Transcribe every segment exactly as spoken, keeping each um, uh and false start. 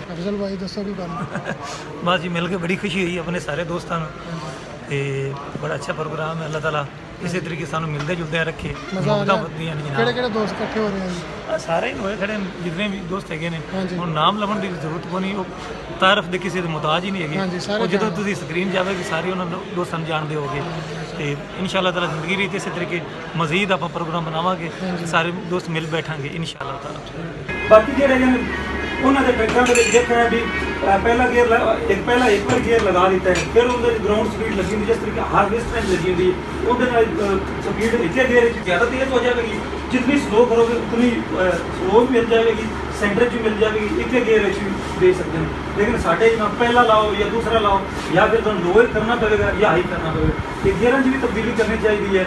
अफजल भाई दसो की गल बस जी मिल के बड़ी खुशी हुई अपने सारे दोस्तों ते बड़ा अच्छा प्रोग्राम है। अल्लाह ताला इसी तरीके सानू मिलते जुलते रखे केड़े दोस्त इकट्ठे हो रहे हैं सारे ही होए खड़े जितने भी दोस्त है ने हुण नाम लभण की जरूरत को नहीं तारफ दे किसी दे मुताज ही नहीं है जो तुम स्क्रीन जाएगी सारे उन्होंने दोस्तों जानते होगे तो इंशाअल्लाह ताला जिंदगी रीत इस तरीके मजीद आप प्रोग्राम बनावांगे सारे दोस्त मिल बैठांगे इंशाअल्लाह ताला। बाकी जो उन्होंने ट्रैक्टर के देखा है भी पहला गेयर एक पहला एक बार गेयर लगा देता है फिर उधर ग्राउंड स्पीड लगी हुई जिस तरीके हार्वेस्ट टाइम लगी हुई उधर स्पीड एक गेयर ज़्यादा तेज हो जाएगी जितनी स्लो करोगे उतनी स्लो भी मिल जाएगी सेंटर भी मिल जाएगी एक गेयर भी दे सकते हैं लेकिन साढ़े ना पहला लाओ या दूसरा लाओ या फिर तुम लोअर करना पड़ेगा या हाई करना पड़ेगा एक गेयर भी तब्दीली करनी चाहिए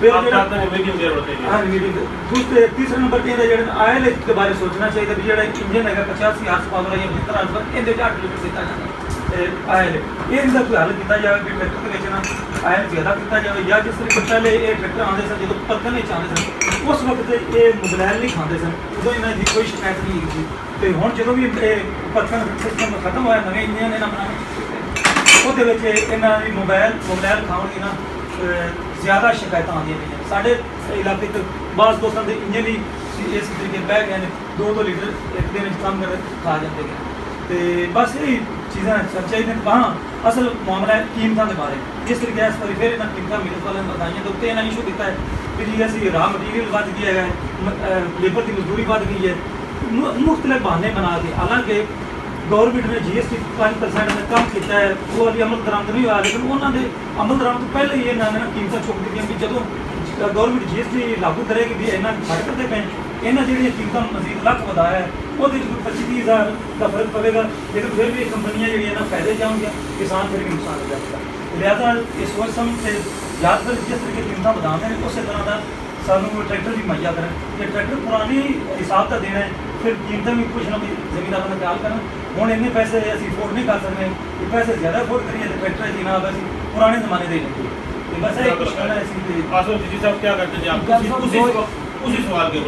फिर हाँ मीडियम दूसरे तीसरे नंबर पर जो आयल के बारे सोचना चाहिए भी जो इंजन है पचासी हार्स पावर या पचहत्तर हार्स पावर ये अठ लीटर दिता जाता आयल ये कोई हल किया जाए भी ट्रैक्टर के ना आयल ज़्यादा किया जाए या जिस तरीके पहले ये ट्रैक्टर आते सन जो पत्थर नहीं चाहते सन उस वक्त ये मोबाइल नहीं खाते सन उदो इन्हों की कोई शिकायत नहीं हुई तो हूँ जो भी पत्थर सिस्टम खत्म होया नवे इंजन ने बनाने इन्हों की मोबाइल मोबाइल खाने की ना ज़्यादा शिकायत आदि पी साढ़े इलाके बास दोस्तों के इंजन ही इस तरीके बह गए दो दो लीटर एक दिन काम कर खा जाते हैं तो बस यही चीज़ा सब चाहिए। हाँ असल मामला है कीमतों के बारे जिस तरीके इस बार फिर इन्होंने कीमत मिलत वाले बताइए तो इन्हें इशू किया है कि जी असं रॉ मटीरियल बढ़ गया है लेबर की मजदूरी बढ़ गई है मुख्तलिफ बहाने बना के हालांकि गौरमेंट ने जी एस टी पाँच परसेंट ने कम किया है वो अभी अमल दरामद नहीं हुआ लेकिन उन्होंने अमल दरामद तो पहले ही इन्होंने कीमत चुक दी भी जो गौरमेंट जी एस टी लागू करेगी भी इन्ना घट करते पे इन्हें जी कीमत मजीद लख बढ़ाया है वो पच्ची तीस हज़ार का फर्क पड़ेगा लेकिन फिर भी कंपनियां जी फायदे जाएंगे किसान फिर भी नुकसान हो जाएगा लिहाजा ये सोच समझ से ज़्यादातर जिस तरीके कीमत बढ़ाते हैं उस तरह का सानू ट्रैक्टर भी मुहैया करें जो ट्रैक्टर पुरानी हिसाब का देना है फिर कीमतें भी कुछ ना कुछ जमींदारों का ख्याल करें हूँ इन्ने पैसे असीं अफोर्ड नहीं कर सकते कि पैसे ज़्यादा अफोर्ड करिए तो ट्रैक्टर जी ना असीं पुराने ज़माने दे लेंगे बस यही कुछ कहना है। आसफ जी साहब क्या करते हैं आप उसी उसी सवाल के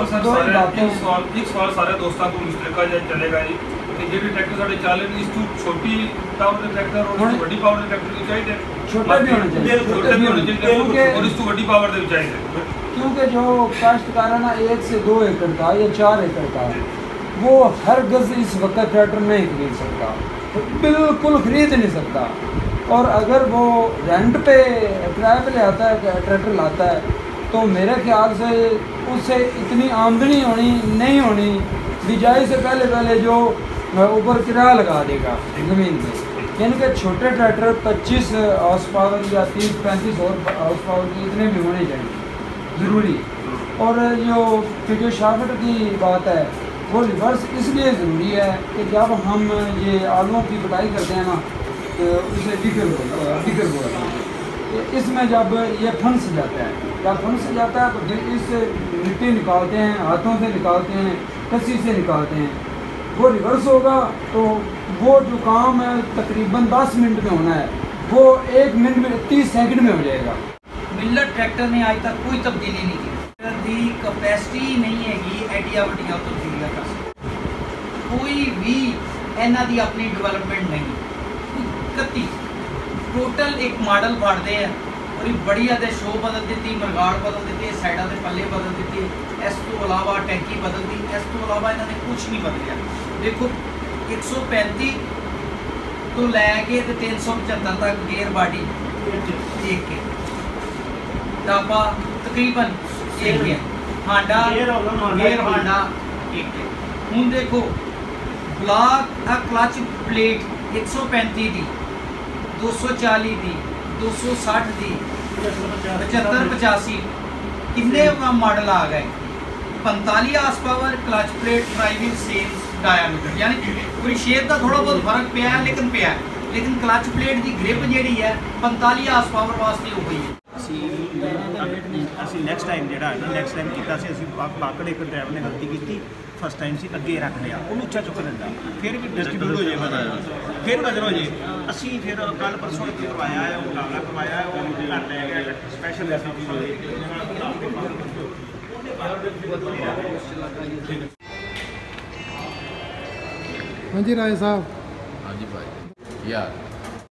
ऊपर एक सवाल सारे दोस्तों को मुश्तरका चलेगा जी कि जो ट्रैक्टर साढ़े चल रहे इस तू छोटी पावर के ट्रैक्टर और बड़ी पावर के ट्रैक्टर की चाहिए छोटे भी होने चाहिए छोटे भी होने चाहिए और इस तू बड़ी पावर के चाहिए क्योंकि जो काश्तकार है ना एक से दो एकड़ का या चार एकड़ का वो हर गज इस वक्त ट्रैक्टर नहीं खरीद सकता तो बिल्कुल खरीद नहीं सकता और अगर वो रेंट पे किराए पे ले आता है ट्रैक्टर लाता है तो मेरे ख्याल से उससे इतनी आमदनी होनी नहीं होनी बिजाई से पहले पहले जो ऊपर किराया लगा देगा ज़मीन पे यानी कि छोटे ट्रैक्टर पच्चीस हाउस पावर या तीस पैंतीस हाउस पावर के इतने भी होने चाहिए ज़रूरी। और जो फिर जो शाफ्ट की बात है वो रिवर्स इसलिए ज़रूरी है कि जब हम ये आलूओं की कटाई करते हैं ना तो उसे डिगर डिगर बोलते हैं इसमें जब ये फंस जाता है जब फंस जाता है तो फिर इससे मिट्टी निकालते हैं हाथों से निकालते हैं कसी से निकालते हैं वो रिवर्स होगा तो वो जो काम है तकरीबन दस मिनट में होना है वो एक मिनट में तीस सेकंड में हो जाएगा। मिलर ट्रैक्टर ने आज तक कोई तब्दीली नहीं की दी कैपेसिटी नहीं हैगी एडिया वड्डियां तब्दीलियां कर सकती कोई भी इन्हां दी अपनी डिवेलपमेंट नहीं कत्ती टोटल एक मॉडल फाड़ते हैं और बढ़िया दे शो बदल दी मरगाड़ बदल दी साइडा के पल्ले बदल दिए इस तो अलावा टैंकी बदल दी इस तो अलावा इन्होंने कुछ नहीं बदलिया। देखो एक सौ पैंती तो लैके तो तीन सौ पचहत्तर तक गेयर बाडी एक के टापा तकरीबन एक के हांडा गेयर हांडा एक के हूँ देखो ब्लॉक आ क्लच प्लेट एक सौ पैंती दी दो सौ चाली दी दो सौ साठ दी पचहत्तर पचासी किन्ने मॉडल आ गए पैंताली horse power clutch plate driving same diameter यानी कोई शेप का थोड़ा बहुत फर्क पिया है लेकिन पिया है लेकिन क्लच प्लेट की ग्रिप जी है पैंताली हार्स पावर वास्ते हो गई है। ਅਸੀਂ ਨੈਕਸਟ ਟਾਈਮ ਜਿਹੜਾ ਹੈ ਨਾ ਨੈਕਸਟ ਟਾਈਮ ਕੀਤਾ ਸੀ ਅਸੀਂ ਪਾਕੜ ਇੱਕ ਡਰਾਈਵਰ ਨੇ ਗਲਤੀ ਕੀਤੀ ਫਸਟ ਟਾਈਮ ਸੀ ਅੱਗੇ ਰੱਖ ਲਿਆ ਉਹਨੂੰ ਉੱਚਾ ਚੁੱਕ ਦਿੰਦਾ ਫਿਰ ਵੀ ਡਿਸਟ੍ਰੀਬਿਊਟ ਹੋ ਜਾਏ ਫਿਰ ਨਜ਼ਰ ਹੋ ਜਾਏ ਅਸੀਂ ਫਿਰ ਕੱਲ ਪਰਸੋਂ ਇੱਥੇ ਕਰਵਾਇਆ ਹੈ ਉਹ ਕਾਗਜ਼ ਕਰਵਾਇਆ ਹੈ ਉਹ ਘਰ ਲੈ ਗਿਆ ਸਪੈਸ਼ਲ ਐਸੀ हाँ जी राय साहब। हाँ जी भाई यार